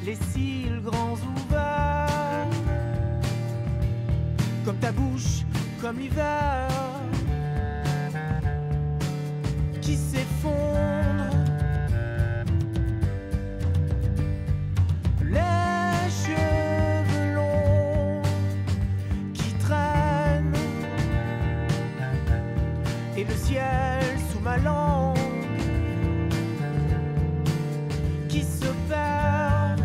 les cils grands ouverts, comme ta bouche, comme l'hiver qui s'effondre. Les cheveux longs qui traînent et le ciel sous ma langue qui se perd,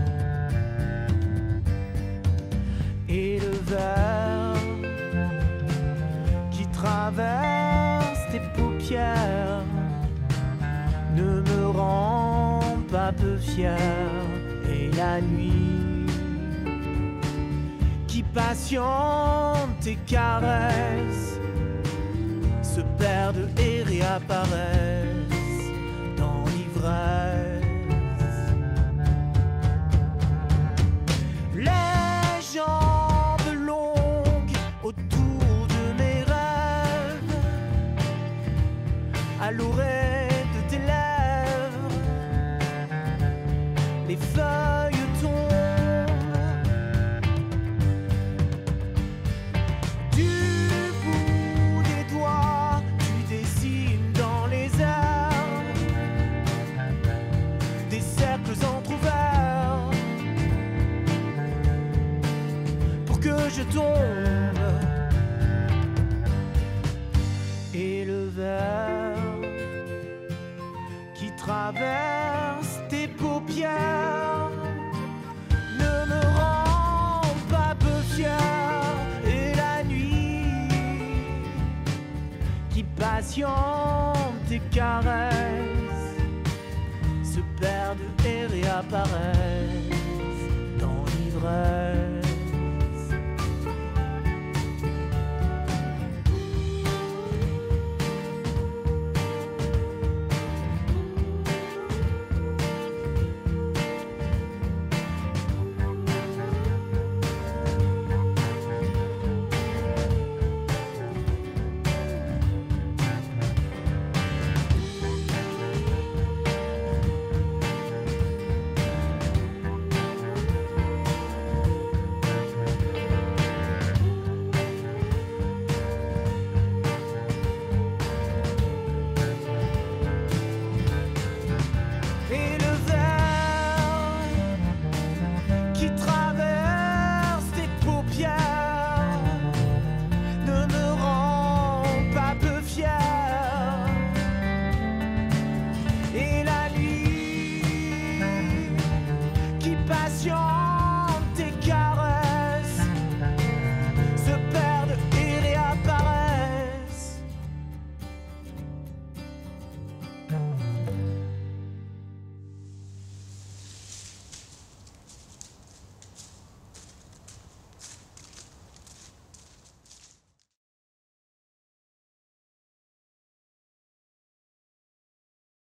et le verre qui traverse tes paupières ne me rend pas peu fier. Et la nuit qui patiente tes caresses se perdent et réapparaissent dans l'ivresse. Les jambes longues autour de mes rêves, à l'oreille de tes lèvres, les feuilles tombent du bout des doigts, tu dessines dans les airs des cercles entr'ouverts pour que je tombe. Et le verre qui traverse tes paupières ne me rend pas peu fier. Et la nuit qui patiente tes caresses se perdent et réapparaissent dans l'ivresse. Et